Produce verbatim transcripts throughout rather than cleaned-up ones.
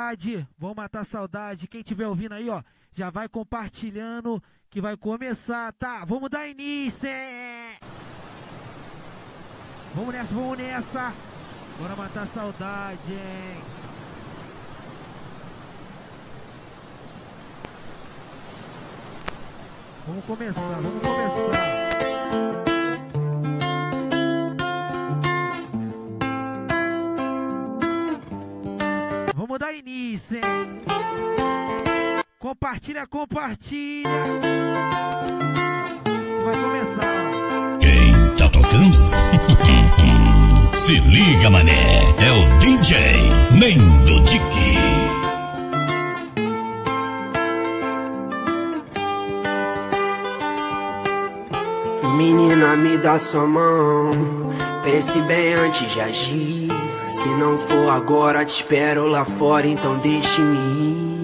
Vamos matar a saudade. Quem estiver ouvindo aí, ó, já vai compartilhando que vai começar, tá? Vamos dar início, hein? Vamos nessa, vamos nessa. Bora matar a saudade, hein? Vamos começar, vamos começar. Vamos dar início, hein? Compartilha, compartilha. Vai começar. Quem tá tocando? Se liga, mané. É o D J Nendo Dick. Menina, me dá sua mão. Pense bem antes de agir. Se não for agora, te espero lá fora, então deixe-me ir.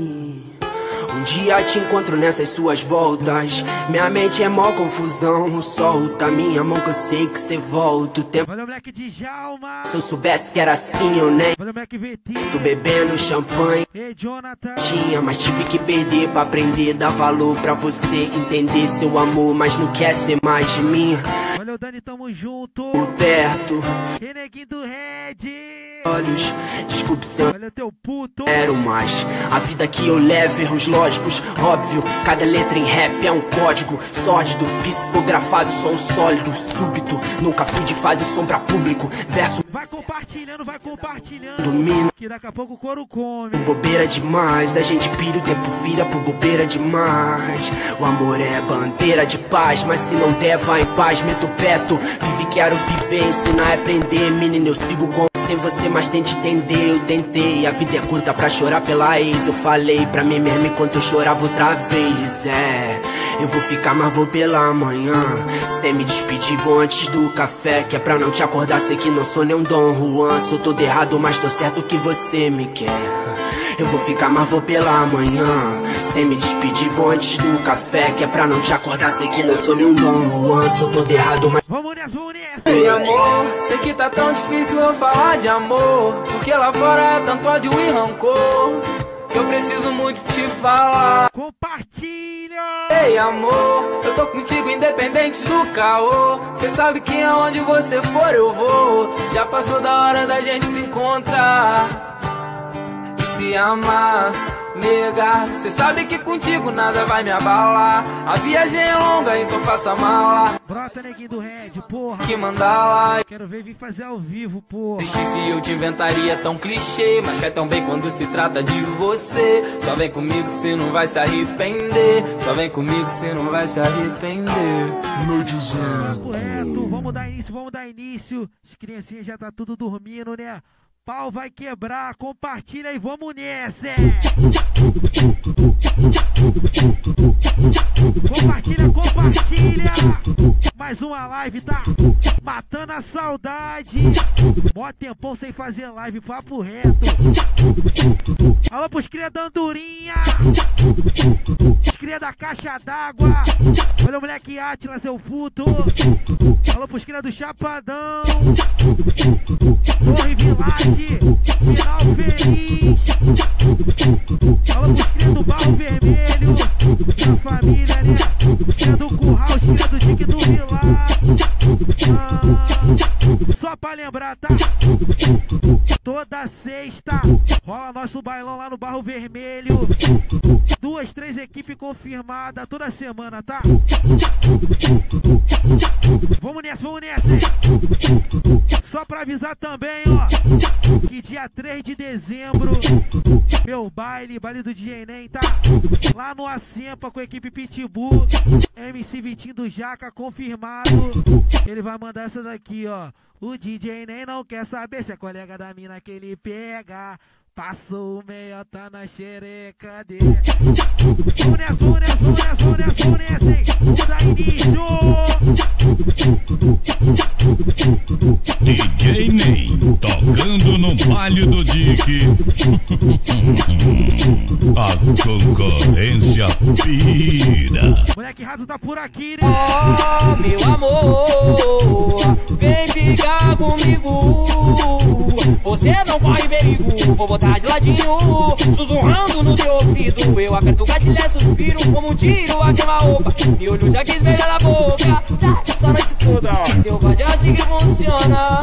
Um dia te encontro nessas suas voltas. Minha mente é mó confusão. Solta minha mão que eu sei que cê volta. O tempo. Olha o moleque de Jalma. Se eu soubesse que era assim, eu nem. Olha o moleque Vitinho. Tô bebendo champanhe. Ei, Jonathan. Tinha, mas tive que perder pra aprender. Dar valor pra você entender seu amor, mas não quer ser mais de mim. Olha o Dani, tamo junto. Por perto. E neguinho do Red. Olhos, desculpe se eu Olha teu puto. quero mais. A vida que eu levo, erros lógicos, óbvio. Cada letra em rap é um código sórdido, psicografado, som sólido, súbito. Nunca fui de fase som pra público. Verso. Vai compartilhando, vai compartilhando. Domino. Que daqui a pouco o couro come. Bobeira demais, a gente pira, o tempo vira por bobeira demais. O amor é bandeira de paz, mas se não der, vai em paz. Meto o peto, vive, quero viver, ensinar e aprender. Menino, eu sigo com sem você, mas tente entender. Eu tentei, a vida é curta pra chorar pela ex. Eu falei pra mim mesmo enquanto eu chorava outra vez. É, eu vou ficar, mas vou pela manhã. Sem me despedir, vou antes do café. Que é pra não te acordar, sei que não sou nem um Dom Juan. Sou todo errado, mas tô certo que você me quer. Eu vou ficar, mas vou pela manhã. Sem me despedir, vou antes do café. Que é pra não te acordar, sei que não sou nem um Dom Juan. Sou todo errado, mas... Vamos nessa, vamos nessa. Ei, amor, sei que tá tão difícil eu falar de amor, porque lá fora é tanto ódio e rancor, que eu preciso muito te falar. Compartilha. Ei, amor, eu tô contigo independente do caô. Cê sabe que aonde você for eu vou. Já passou da hora da gente se encontrar e se amar, nega. Cê sabe que contigo nada vai me abalar. A viagem é longa, então faça mala. Brota, neguinho do Red, porra. Que mandar lá. Quero ver vir fazer ao vivo, porra. Se eu te inventaria tão clichê, mas quer tão bem quando se trata de você. Só vem comigo, cê não vai se arrepender. Só vem comigo, cê não vai se arrepender. Correto, vamos dar início, vamos dar início. As criancinhas já tá tudo dormindo, né? Pau vai quebrar, compartilha e vamos nessa. Compartilha, compartilha. Mais uma live, tá? Matando a saudade. Mó tempão sem fazer live, papo reto. Alô pros cria da andorinha. Os cria da caixa d'água. Olha o moleque Atila, seu puto. Alô pros cria do Chapadão. Torre Village. Final feliz. Alô pros cria do Barro Vermelho. Da família, né? Cria do Curral, cria do Tique do Vilar. Ah, só pra lembrar, tá? Toda sexta rola nosso bailão lá no Barro Vermelho. Duas, três equipes confirmadas toda semana, tá? Vamos nessa, vamos nessa, hein? Só pra avisar também, ó, que dia três de dezembro, meu baile, baile do D J Nem, tá? Lá no Acempa com a equipe Pitbull, M C Vitinho do Jaca confirmado. Ele vai mandar essa daqui, ó. O D J Nem não quer saber se é colega da mina que ele pega. Passou o meio, tá na xereca dele. Vamos nessa, vamos nessa, vamos nessa, vamos nessa, vamos nessa, hein? Vamos dar início. D J Ney, tocando no baile do Dick. A concorrência pira. Moleque raso tá por aqui, né? Oh, meu amor, vem brigar comigo. Você não corre perigo, vou botar de ladinho, sussurrando no seu ouvido. Eu aperto o gatilho, suspiro como um tiro a queima-roupa. Me olho já quis beijar na boca, sai essa noite toda. Teu bode é assim que funciona.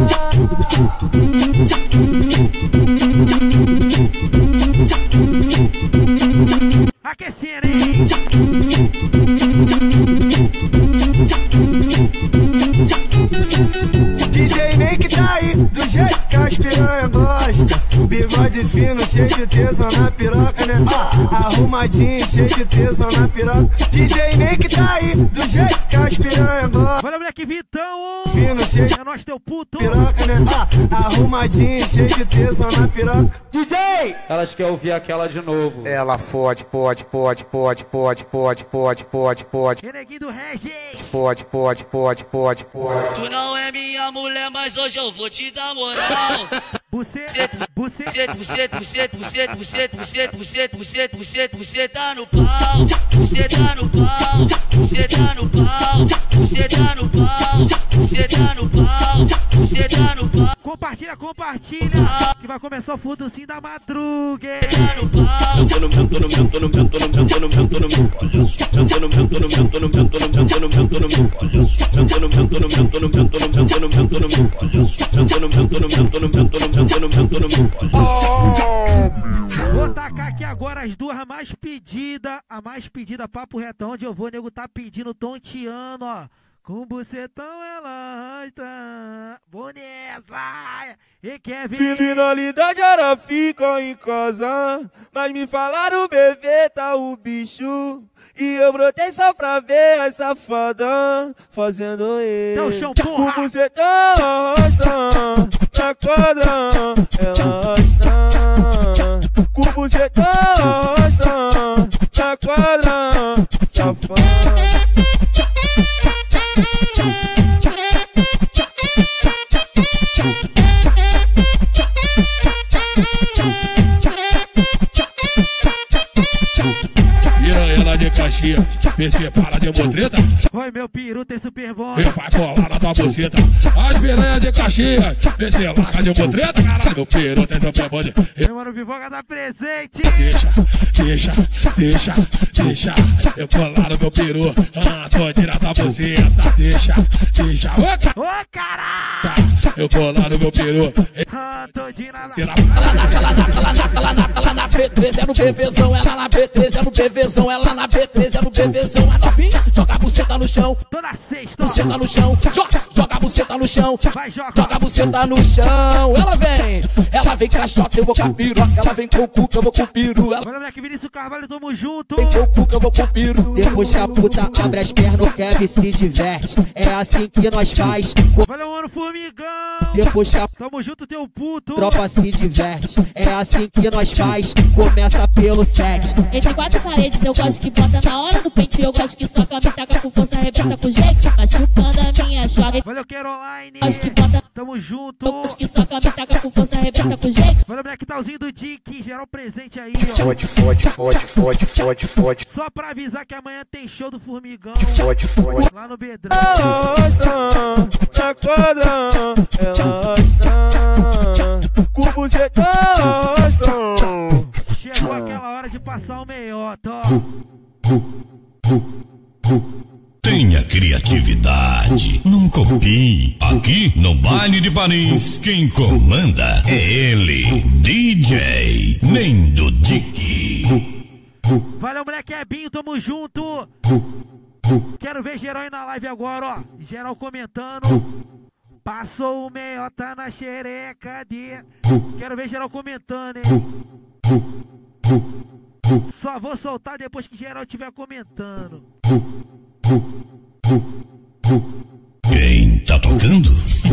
Aquecendo, hein? D J Ney que tá aí, do jeito que as piranha gosta. Bigode fino, cheio de tesão na piroca, né? Ah, arrumadinho, cheio de tesão na piroca. D J Ney que tá aí, do jeito que as piranha gosta. Olha, moleque Vitão! Fino, cheio de é nós teu puto! piroca, né? Ah, arrumadinho, cheio de tesão na piroca. D J! Elas querem ouvir aquela de novo. Ela fode, pode, pode, pode, pode, pode, pode, pode, pode. Reneguinho do Regis! Pode, pode, pode, pode, pode. Tu não é minha mulher, mas hoje eu vou te dar moral. Buceta, buceta, Buceta, buceta, buceta, buceta, buceta, buceta, buceta, buceta, buceta no pau. Buceta no pau, buceta no pau, buceta no pau, buceta no pau, buceta no pau. compartilha, compartilha, que vai começar o fuduzinho da madruga. Buceta no pau. Sentando, mentando, mentando, mentando, mentando, mentando, olha só. Sentando, mentando, mentando, mentando, mentando, mentando, olha só. Sentando, mentando, mentando, mentando, mentando, mentando, olha só. Sentando, mentando, mentando, mentando, mentando, mentando, olha só. Vou tacar aqui agora as duas mais pedidas. A mais pedida, papo retão, onde eu vou, o nego tá pedindo tonteando, ó. Com bucetão ela arrasta, boneza, e quer vir. Finalidade era ficar em casa, mas me falaram bebê tá o bicho. E eu brotei só pra ver a safada fazendo ele. Deu chão, porra. Com bucetão arrasta, na quadra ela arrasta. Com bucetão arrasta, na quadra safada. Piranha de Caxias, vê se para de motreta. Oi, meu peru tem super bom. E vai colar na tua buceta. As piranha de Caxias, vê se larga de motreta. Caralho, meu peru tem super bom. Meu mano Vivoga dá presente. Deixa, deixa, deixa, deixa. Eu colar no meu peru. Ah, tô tirando tua buceta. Deixa, deixa. Ô, cara. Ô, caralho. Eu colar no meu peru. Ah, todinho na... Tira Ela na, ela na, ela na, ela na, ela na P três, é no PVzão, ela na P três, é no PVzão, ela na P três, é no PVzão, a novinha, joga a buceta no chão, Toda sexta, ó. buceta no chão, joga, joga a buceta no chão, Vai, joga. joga a buceta no chão, ela vem, ela vem caixota, eu vou com a piroca, ela vem com o cu que eu vou com o peru, ela Olha, moleque Vinícius Carvalho, tamo junto. vem com o cu que eu vou com o peru. Depois que a puta abre as pernas, o Kevin se diverte. É assim que nós faz. Olha o mano Formigão. Depois que a Tamo junto, teu puto. tropa se diverte. É assim que nós faz. Começa pelo sete. Entre quatro paredes eu gosto que bota na hora do pente. Eu gosto que soca, me taca com força, arrebenta com jeito. Machucando a minha joga. Valeu, Caroline. Gosto que bota, Tamo junto. eu gosto que soca, me taca com força, arrebenta com jeito. Olha o moleque Talzinho do Dick. Geral presente aí, ó. Fode, fode, fode, fode, fode, fode, Só pra avisar que amanhã tem show do Formigão. fode, fode. Lá no Bedrão. Arrasta, na quadra ela arrasta. Com bucetão arrasta. Chegou aquela hora de passar o meiota, ó. Tenha criatividade, não copie. Aqui no Baile de Paris, quem comanda é ele, D J Nendo Dick. Valeu, moleque Ebinho, tamo junto. Quero ver geral aí na live agora, ó. Geral comentando. Passou o meiota na xereca de... Quero ver geral comentando, hein. Só vou soltar depois que geral estiver comentando. Quem tá tocando?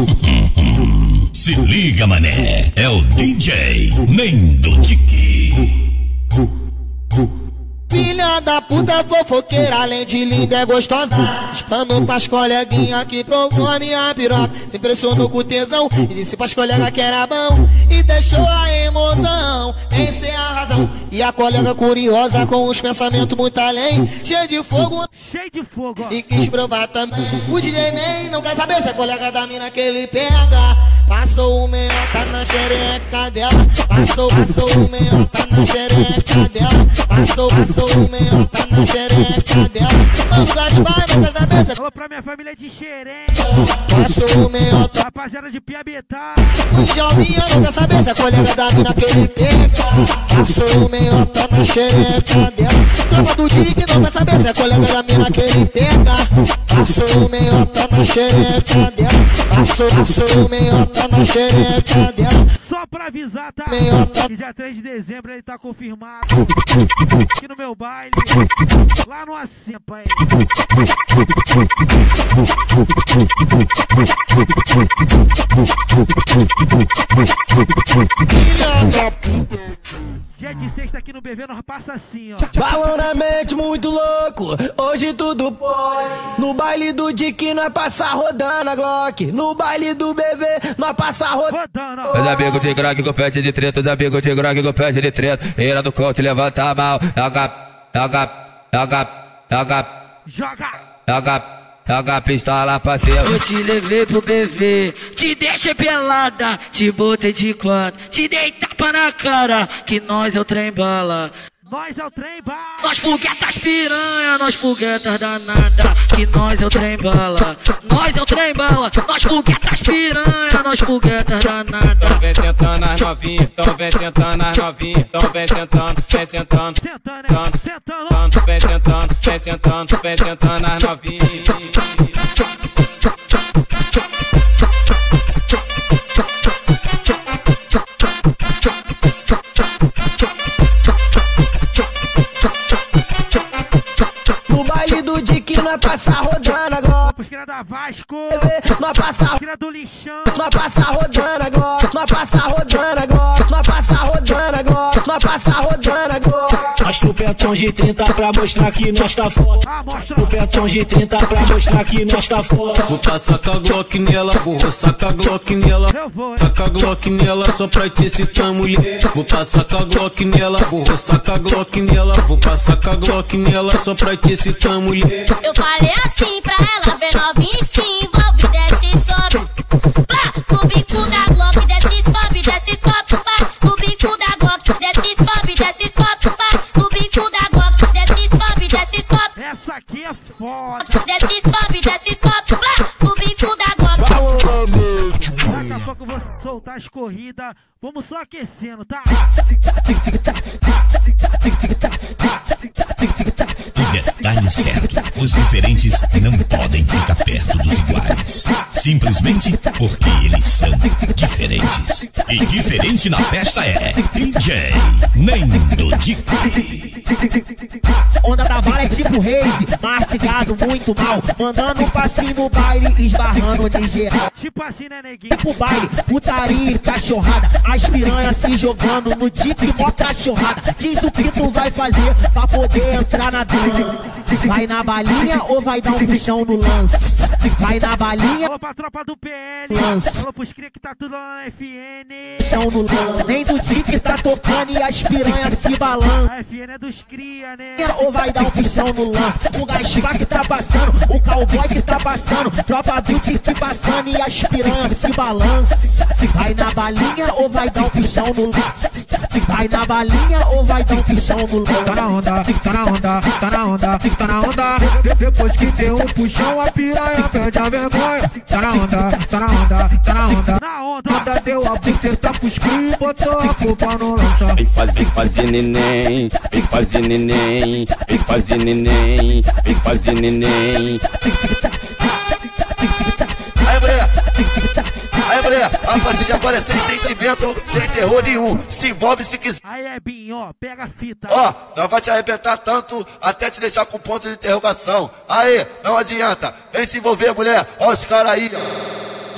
Se liga, mané, é o D J Nendo Dick. Filha filha da puta fofoqueira, além de linda é gostosa. Espanou pras coleguinhas que provou a minha piroca. Se impressionou com o tesão e disse pras colegas que era bom. E deixou a emoção em ser a razão. E a colega curiosa com os pensamentos muito além, cheio de fogo, cheio de fogo, ó. E quis provar também. O D J nem não quer saber se é colega da mina que ele pega. Passou o meiota na xereca dela. Passou, passou o meiota na xereca dela. Passou, passou o meiota na xereca dela. Vamos Gaspar, não quer saber se é... Alô pra minha família de xereca. Passou o meiota. Rapaziada de Piabetá. O Djalminha não quer saber se é colega da mina que ele pega. Passou o meiota na xereca dela. Tropa do Dick não quer saber se é colega da mina que ele pega. Passou o meiota na xereca dela. Passou, passou o meiota na xereca dela. Só pra avisar, tá? Que dia três de dezembro ele tá confirmado aqui no meu baile, lá no Acimpa, hein? Dia de sexta aqui no B V nós passa assim, ó. Balão na mente muito louco, hoje tudo pode. No baile do Dick nós passa rodando a Glock. No baile do B V nós passa rodando. Os amigos de grog com pede de treta, os amigos de grog com pede de treta. Eira do coach levanta a mão, joga, joga, joga, joga, joga, joga. Joga a pistola pra cima. Eu te levei pro B V, te deixei pelada, te botei de quatro, te dei tapa na cara, que nós é o trem bala. Nós é o trem bala. Nós foguetas piranha, nós foguetas danada, que nós é o trem bala. Nós é o trem bala, nós foguetas piranha, nós foguetas danada. Tão vem sentando as novinhas, tão vem sentando as novinhas, tão vem sentando, vem sentando, sentando, sentando, vem sentando, vem sentando, vem sentando as novinhas. No baile do Dick nós passa rodando agora. Pusqueira da Vasco, nós passa Pusqueira do Lixão, nós passa rodando agora. Nós passa rodando agora. Nós passa rodando agora. Nós passa rodando agora. Nós pro petão de trinta pra mostrar que nós tá foda. Ah, mostra. Pro petão de trinta pra mostrar que nós tá foda. Vou passar com a Glock nela, vou roçar com a Glock nela. Eu vou, hein? Saca a Glock nela, só pra te citar mulher. Vou passar com a Glock nela, vou roçar com a Glock nela. Vou passar com a Glock nela, só pra te citar mulher. Eu falei assim pra ela, vem novinha e se envolve, desce e sobe. Plá, no bico da Glock, desce e sobe, desce e sobe. Vai, no bico da Glock, desce e sobe, desce e sobe. Vai, no bico da Glock, desce e sobe, desce e sobe. Essa aqui é foda. Desce e sobe, desce e sobe. Plá, no bico da Glock. Daqui a pouco eu vou soltar as corridas. Vamos só aquecendo, tá? O detalhe certo: os diferentes não podem ficar perto dos iguais. Simplesmente porque eles são diferentes. E diferente na festa é D J Nendo Dick. Onda da bala é tipo rave, mastigado muito mal, mandando um passinho no baile, esbarrando de geral. Tipo assim, né, neguinho? Tipo baile, putaria e cachorrada, as piranhas se jogando no Dick, mó cachorrada. Diz o que tu vai fazer pra poder entrar na dança. Vai na balinha ou vai dar um puxão no lance? Vai na balinha. Alô pra tropa do P L. Lance. Alô pros cria que tá tudo lá na F N. Puxão no lance. Nem do Dick tá tocando e as piranhas se balançam. A F N é dos cria, né? Ou vai dar um puxão no lance? O Gaspar que tá passando, o cowboy que tá passando, tropa do Dick passando e as piranhas se balançam. Vai na balinha ou vai dar um puxão no lance? Vai na balinha ou vai dar um puxão no lance? Tá na onda, tá na onda, tá na onda, tá na onda. Depois que tem um puxão, a piranha perde a vergonha. Tá na onda, tá na onda, tá na onda. Na onda, onda deu a buceta pros cri, botou a culpa no lança. Vem fazer, fazer neném, vem fazer neném, vem fazer neném, vem fazer neném. Aí, mulher, aí, mulher, a partir de agora é sem sentimento, sem terror nenhum. Se envolve se quiser. Aí é Binho, ó, pega a fita. Ó, nós vai te arrebentar tanto até te deixar com ponto de interrogação. Aí, não adianta, vem se envolver, mulher. Ó os caras aí, ó.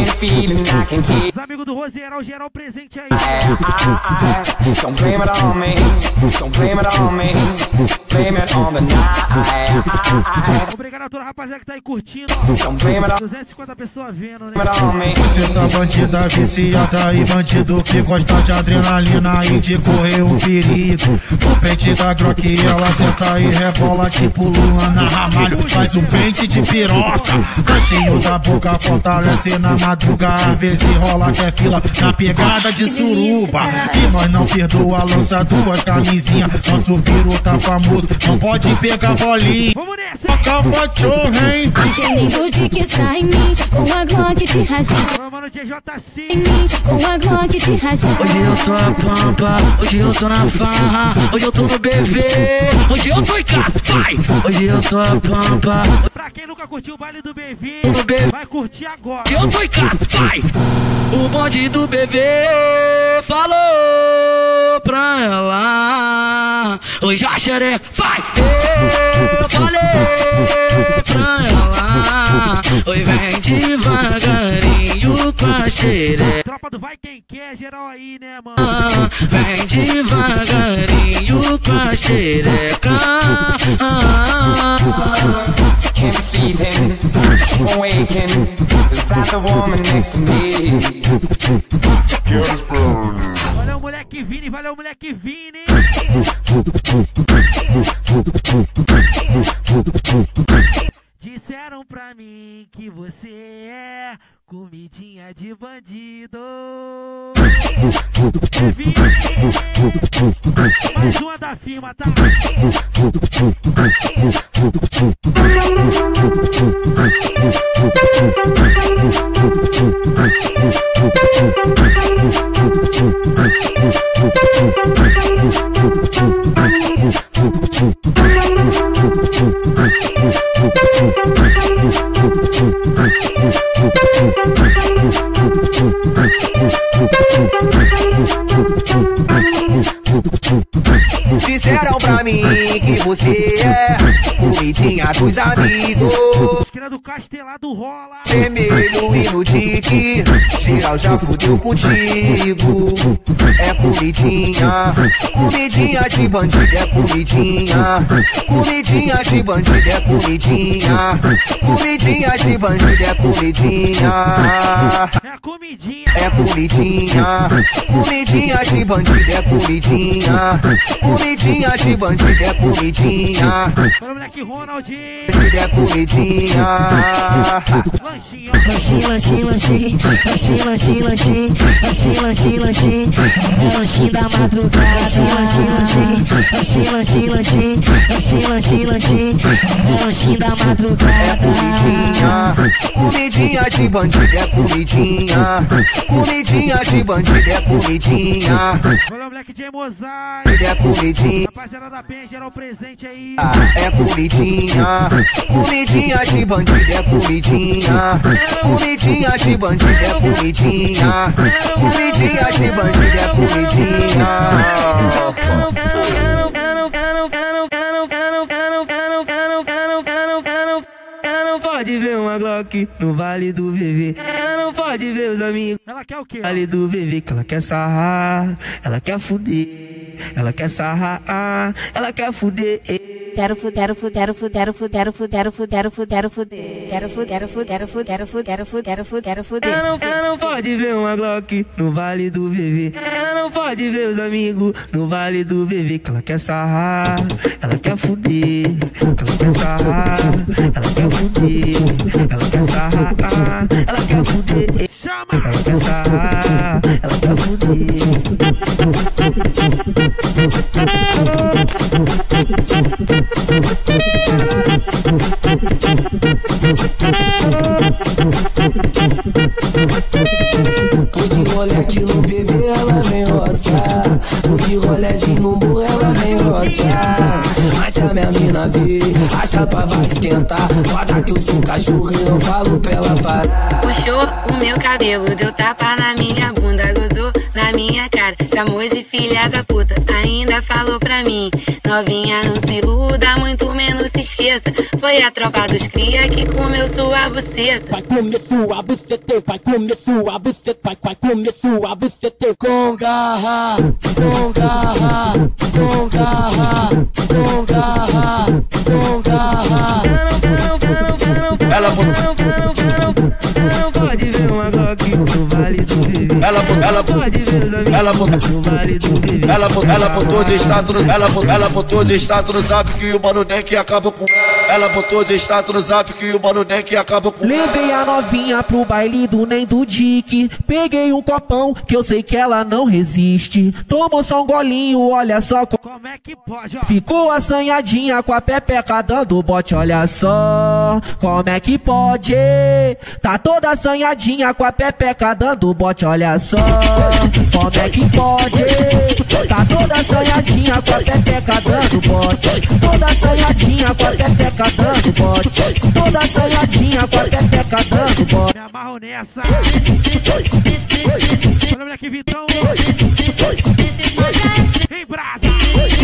Os amigos do Roseirão, geral presente aí. Don't blame it on me, don't blame it on me, blame it on the night. Obrigado a toda a rapaziada que tá aí curtindo. Don't blame it on duzentas e cinquenta pessoas vendo, né? me. Você tá bandida viciada e bandido que gosta de adrenalina e de correr o perigo. No pente da Glock ela senta e rebola tipo Luana Ramalho. Faz um pente de piroca, tá cheio da boca, fortalece na madruga. Às vezes rola que é fila na pegada de suruba. E nós não perdoa, lança duas camisinhas. Nosso piru tá famoso, não pode pegar bolinha. Vamos nessa! Toca o cachorro, hein? D J Lindo de que sai em mim, com a Glock de rasguinho. Vamos, mano, D J C. Em mim, com a Glock de rasguinho. Hoje eu tô na pampa, hoje eu tô na farra, hoje eu tô no B V, hoje eu tô em casa, vai! Hoje eu tô na pampa. Pra quem nunca curtiu o baile do B V, No B V. vai curtir agora. Hoje eu tô em casa, vai! O bonde do B V falou pra ela, hoje a xereca, vai! Eu falei pra ela, oi vem devagarinho com a xereca. Tropa do vai quem quer, geral aí, né, mano? Vem devagarinho com a xereca. Can't be sleeping, I'm waking. Is that the woman next to me? Valeu, moleque Vini, valeu, moleque Vini. Disseram pra mim que você é comidinha de bandido. É Vini. Mais uma da firma, tá? Disseram pra mim que você é comidinha dos amigos. Esquina do Castelado rola. Vermelho e no tique, geral já fudeu contigo. É comidinha, comidinha de bandido, é comidinha. Comidinha de bandido, é comidinha. Comidinha de bandido, é comidinha. É comidinha. É comidinha, comidinha de bandido, é comidinha. Comidinha de bandido, é comidinha. Para o moleque Ronald. É comidinha. Lanchinho. Lanchinho, lanchinho, lanchinho, lanchinho, lanchinho, lanchinho, lanchinho, lanchinho, lanchinho, é lanchinho da madrugada. Lanchinho, lanchinho, lanchinho, lanchinho, lanchinho, lanchinho, lanchinho, lanchinho, lanchinho, é lanchinho da madrugada. É comidinha, comidinha de bandido, é comidinha. Comidinha de bandido, é comidinha. Valeu, moleque de Mosaico. É comidinha. Rapaziada da Penha, geral presente aí. É comidinha, comidinha de bandido, é comidinha. Comidinha de bandido, é comidinha. Comidinha de bandido, é comidinha. Pode ver uma Glock no Vale do B V. Ela não pode ver os amigos. Ela quer o quê? Vale do B V, que ela quer sarrar, ela quer fuder, ela quer sarrar, ela quer fuder. Quero fuder, fuder, fuder, fuder, fuder, fuder, fuder, fuder. Quero fuder, fuder, fuder, fuder, fuder, fuder, fuder. Ela não, ela não pode ver uma Glock no Vale do B V. Ela não pode ver os amigos no Vale do B V, que ela quer sarrar, ela quer fuder, ela quer sarrar, ela quer fuder, ela quer sarrar, ela quer fuder. Chama! Ela quer sarrar, ela quer fuder. Tô de rolê aqui no B V, ela vem roçar. Tô de rolezinho no morro, ela vem roçar. Mas se a minha mina vir, a chapa vai esquentar. Foda que eu sou cachorro e não falo pra ela parar. Puxou o meu cabelo, deu tapa na minha bunda, gozou na na minha cara, chamou de filha da puta, ainda falou pra mim. Novinha não se iluda, muito menos se esqueça. Foi a tropa dos cria que comeu sua buceta. Vai comer sua buceta, vai comer sua buceta, vai, vai comer sua buceta. Com garra, com garra, com garra, com garra, com garra. Ela pode ver uma Glock no Vale do Vivi. Ela ela pode ver os amigos ela no Vale do Vivi. Ela ela botou de status, ela ela botou de status no zap que o mano nem que acaba com. Ela botou de status no zap que o mano nem que acaba com. Levei a novinha pro baile do nem do Dick. Peguei um copão que eu sei que ela não resiste. Tomou só um golinho, olha só como é que pode, ó. Ficou assanhadinha com a pepeca dando bote, olha só como é que pode. Tá toda assanhadinha com a pepeca dando bote, olha só como é que pode. Tá toda assanhadinha com a pepeca dando bote. Toda assanhadinha com a pepeca dando bote. Toda assanhadinha com a pepeca dando bote. Me amarro nessa. Olha aqui, Vitão. Em brasa.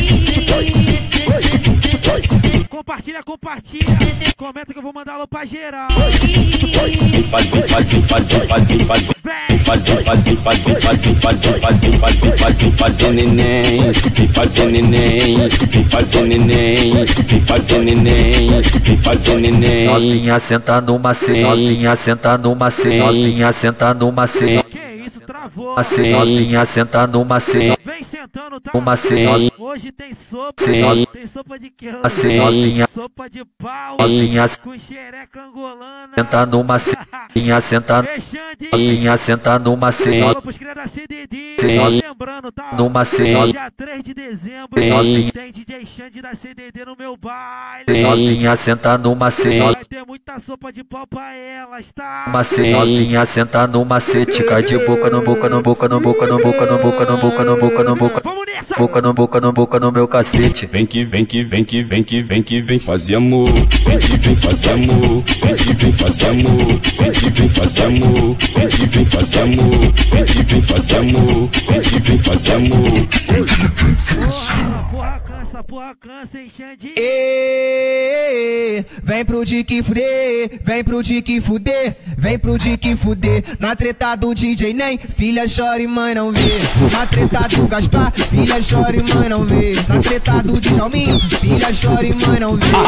Compartilha, compartilha. Comenta que eu vou mandar alô pra geral. Fazer, fazer, fazer, fazer, fazer. Fazer, fazer, fazer, fazer, fazer, fazer, fazer, fazer, fazer neném. Vem fazer neném. Vem fazer neném. Vem fazer neném. Vem fazer neném. Novinha senta numa senha. Novinha senta numa senha. Novinha senta numa senha. Que isso, travou. Novinha senta numa senha. Vem sentando, tá? Uma senha. Hoje tem sopa. Tem sopa de que? Novinha. Sopa de pau. Novinha. Com xereca angolana. Senta numa senha. Senta. Novinha senta numa senha. Pros crias da C D D. Senha. Lembrando, tá? Numa senha. Dia três de dezembro. Senha. Tem D J Xande da C D D no meu baile. Novinha senta numa senha. Vai ter muita sopa de pau pra elas, tá? Uma senha. Novinha senta numa sete. Cai de boca no boca no boca no boca no boca no boca no boca no boca no boca. Boca no boca no boca no meu cacete. Vem que vem que vem que vem que vem que vem fazer amor. Vem que vem fazer amor. Vem que vem fazer amor. Vem que vem fazer amor. Vem que vem fazer amor. Vem que vem fazer amor. Vem que vem fazer amor. Porra, porra cansa, porra cansa, hein, Xande? Ê, vem pro Dick fuder, vem pro Dick fuder, vem pro Dick fuder. Na treta do D J Nem, filha chora e mãe não vê. Na treta do Gaspar, filha chora e mãe não vê. Na treta do Djalminho, filha chora e mãe não vê.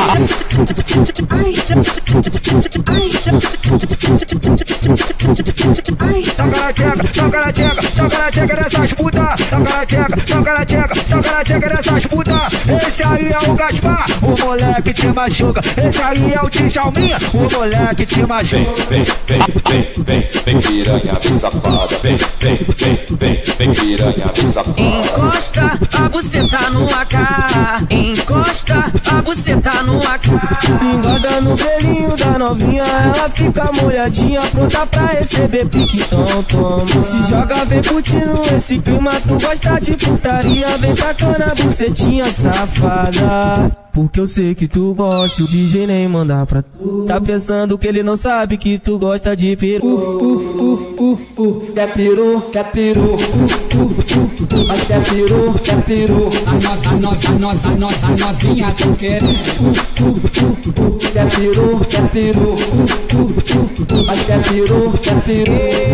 Toca na tcheca, toca na tcheca, toca na tcheca dessas puta. Toca na tcheca, toca na tcheca, toca na tcheca dessas puta. Esse aí é o Gaspar, o moleque te machuca. Esse aí é o Djalminha, o moleque te machuca. Vem, vem, vem, vem, vem, piranha, vem safada. Vem, vem, vem, vem, vem, piranha, vem safada. Encosta a buceta no A K. Encosta a buceta no A K. Engorda no belinho da novinha, ela fica molhadinha, pronta pra receber pique, então toma. Se joga, vem curtindo esse clima, tu gosta de putaria, vem tacando a bucetinha safada. Porque eu sei que tu gosta, o D J Nem mandar pra tu. Tá pensando que ele não sabe que tu gosta de peru. Uh, uh, uh, uh, uh. Quer peru, quer peru. Uh, uh, uh, uh. Mas quer peru, quer peru. As novinhas novinha tão querendo. Uh, uh, uh, uh. Quer peru, quer peru. Uh, uh, uh, uh. Mas quer peru, quer peru.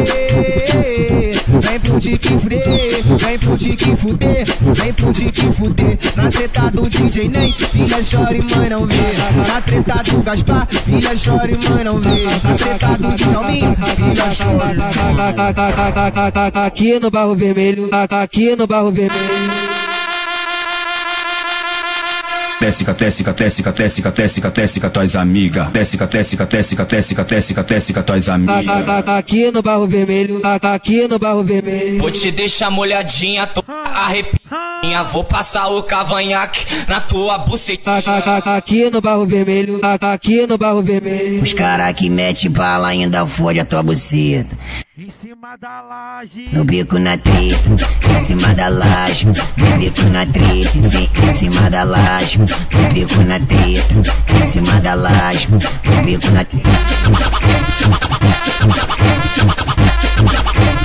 Vem pro Dick fuder, vem pro Dick fuder, vem pro Dick fuder. Na treta do D J Nem, filha chora e mãe não vê. Na treta do Gaspar, filha chora e mãe não vê. Na treta do Djalminho, filha chora. Aqui no Barro Vermelho, aqui no Barro Vermelho. Téssica, téssica, téssica, téssica, téssica, téssica, tuas amigas. Téssica, téssica, téssica, téssica, téssica, téssica, tuas amigas. Aqui no Barro Vermelho, aqui no Barro Vermelho. Vou te deixar molhadinha, tô arrepiadinha. Vou passar o cavanhaque na tua bucetinha. Aqui no Barro Vermelho, aqui no Barro Vermelho. Os cara que mete bala ainda fode a tua buceta. Em cima da laje, no bico na treta, em cima da laje, no bico na treta, em cima da laje, no bico na treta, em cima da laje, no bico na treta.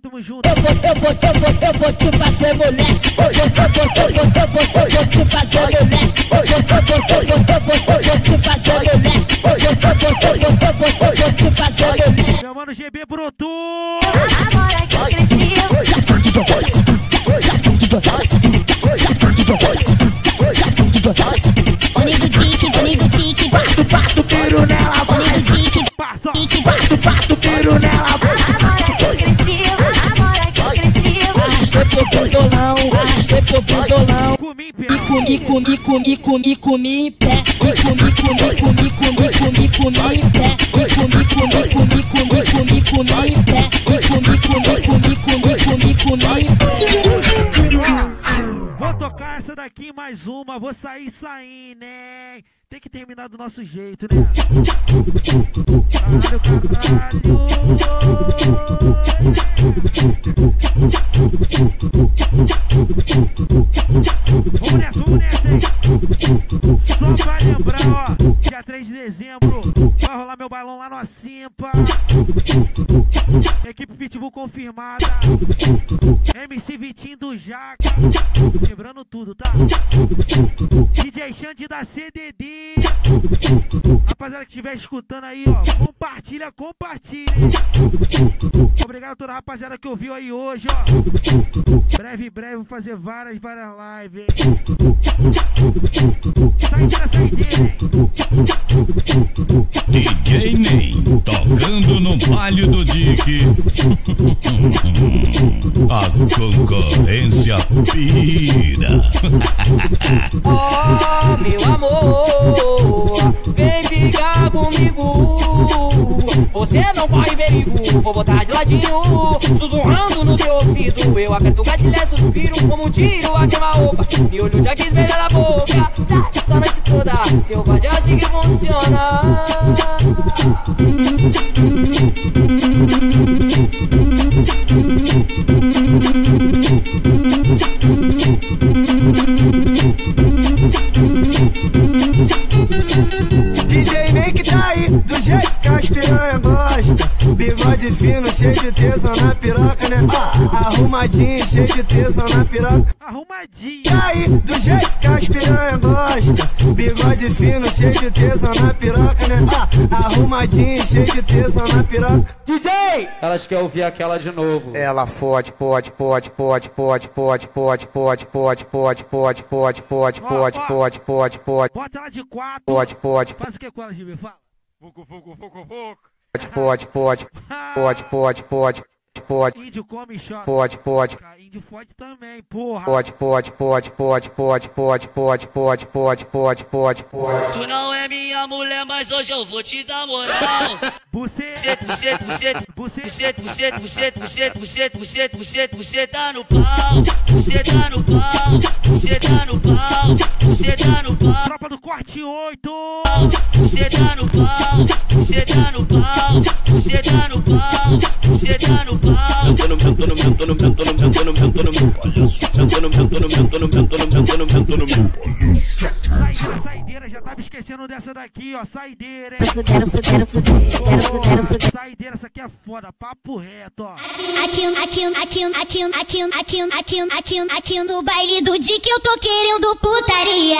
tamo junto. Eu vou, eu vou, eu vou, eu vou te fazer mulher. Eu vou, eu vou, eu vou, eu vou, eu vou te fazer mulher. Eu vou, eu vou, eu vou, eu vou, eu vou te fazer mulher. Eu vou, eu vou, eu vou, eu vou, eu vou te fazer mulher. Meu mano G B brotou. Agora que cresceu. Fone do tique, fone do tique. Passo, passo, tiro nela. Fone do tique. Passa. Passo, passo, tiro nela. Agora que cresceu. Agora que cresceu. Arrastei pro bundolão, arrastei pro bundolão. Comi, pé. E comi, comi, comi, comi, comi em pé. E comi, comi, comi, comi, comi, comi em pé. E comi, comi, comi, comi, comi, comi em pé. E comi, comi, comi, comi, comi, comi em pé. Vou tocar essa daqui mais uma, vou sair saindo, né? Tem que terminar do nosso jeito, né? Caralho, caralho. Vamos nessa, vamos nessa, hein? Só pra lembrar, ó, dia três de dezembro, vai rolar meu bailão lá no Acimpa. Equipe Pitbull confirmada. M C Vitinho do Jaca. Quebrando tudo, tá? D J Xande da C D D. Rapaziada que estiver escutando aí, ó, compartilha, compartilha. Obrigado a toda a rapaziada que ouviu aí hoje, ó. Breve, breve, vou fazer várias, várias lives. Saideira, saideira. D J Ney, tocando no palio do Dick. A concorrência pira. Oh, meu amor, vem ficar comigo. Você não corre perigo, vou botar de ladinho. Sussurrando no seu ouvido, eu aperto o gatilho, é suspiro como um tiro a queima-roupa. Me olho já quis beijar na boca, sai essa noite toda. Selvagem é assim que funciona. D J Ney que tá aí, do jeito que as piranha gosta. Bigode fino, cheio de tesão na piroca, né? Ah, arrumadinho, cheio de tesão na piroca. Arrumadinho. Tá aí, do jeito que as piranha gosta. Bigode fino, cheio de tesão na piroca, né? Ah, arrumadinho, cheio de tesão na piroca. D J! Elas querem ouvir aquela de novo. Ela fode, pode, pode, pode, pode, pode, pode, pode, pode, pode, pode, pode, pode, pode, pode, pode, pode. Bota ela de quatro. Pode, pode. Faz o que com ela, G B? Fala. Foco, foco, foco, foco. Pode, pode, pode, pode, pode, pode. Índio come e chora. Pode, pode. Índio fode também, porra. Pode, pode, pode, pode, pode, pode, pode, pode, pode, pode, pode, pode. Tu não é minha mulher, mas hoje eu vou te dar moral. Buceta, buceta, buceta, buceta, buceta, buceta, buceta, buceta, buceta, buceta, buceta no pau, buceta no pau, buceta no pau, buceta no pau. Tropa do corte oito. Buceta no pau, buceta no pau, buceta no pau, buceta no pau. Sentando, sentando, sentando, sentando, sentando, sentando meu palhaço. Sentando, sentando, sentando, sentando, sentando, sentando meu palhaço. Saideira, saideira, já tava esquecendo dessa daqui, ó. Saideira, hein? Fuderam, fuderam, fuderam, fuderam, fuderam. Saideira, essa aqui é foda, papo reto, ó. Aqui, aqui, aqui, aqui, aqui, aqui, aqui, aqui, aqui no baile do Dick eu tô querendo putaria.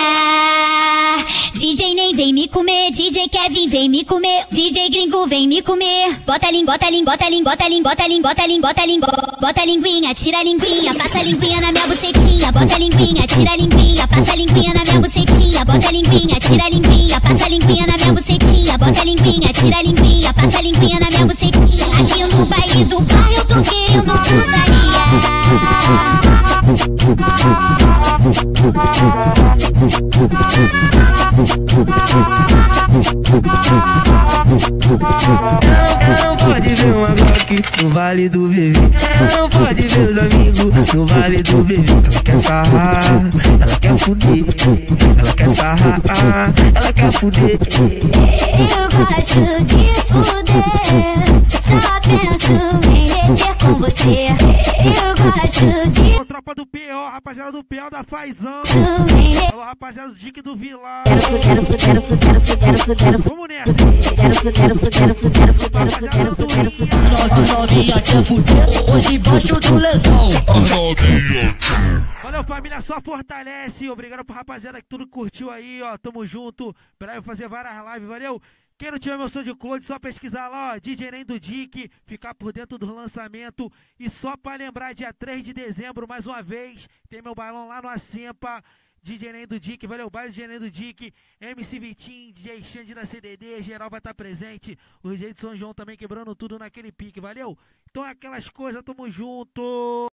D J Ney vem me comer, D J Kevin vem me comer, D J Gringo vem me comer. Bota a língua, bota a língua, bota a língua, bota a língua, bota a língua, bota a língua, bota a língua, bota a linguinha, tira a linguinha, passa a linguinha na minha bucetinha, bota a linguinha, tira a linguinha, passa a linguinha na minha bucetinha, bota a linguinha, tira a linguinha, passa a linguinha na minha bucetinha, bota a linguinha, tira a linguinha, passa a linguinha na minha bucetinha. Aqui no baile do bar eu tô querendo putaria. Ela não pode ver uma Glock no Vale do Bebê. Ela não pode ver os amigos no Vale do Bebê. Ela quer sarrar, ela quer fuder. Ela quer sarrar, ela quer fuder. Eu gosto de fuder, só penso em meter com você. Eu gosto de... Ô, tropa do P O, rapaziada do P O da Fazão. Alô, rapaziada do Dick do Vilar. Quero fuder, fuder, fuder, fuder, fuder. Vamos nessa. Quero fuder, fuder, fuder, fuder, fuder. Novinha quer fuder, hoje embaixo do lesão. Valeu, família, só fortalece. Obrigado pro rapaziada que tudo curtiu aí, ó. Tamo junto. Pra eu fazer várias lives, valeu? Quem não tiver meu som de cloud, só pesquisar lá, ó, D J Nem do Dick, ficar por dentro do lançamento. E só pra lembrar, dia três de dezembro, mais uma vez, tem meu bailão lá no Acempa, D J Nem do Dick, valeu, baile D J Nem do Dick, M C Vitinho, D J Xande da C D D, geral vai estar presente, o D J de São João também quebrando tudo naquele pique, valeu? Então é aquelas coisas, tamo junto!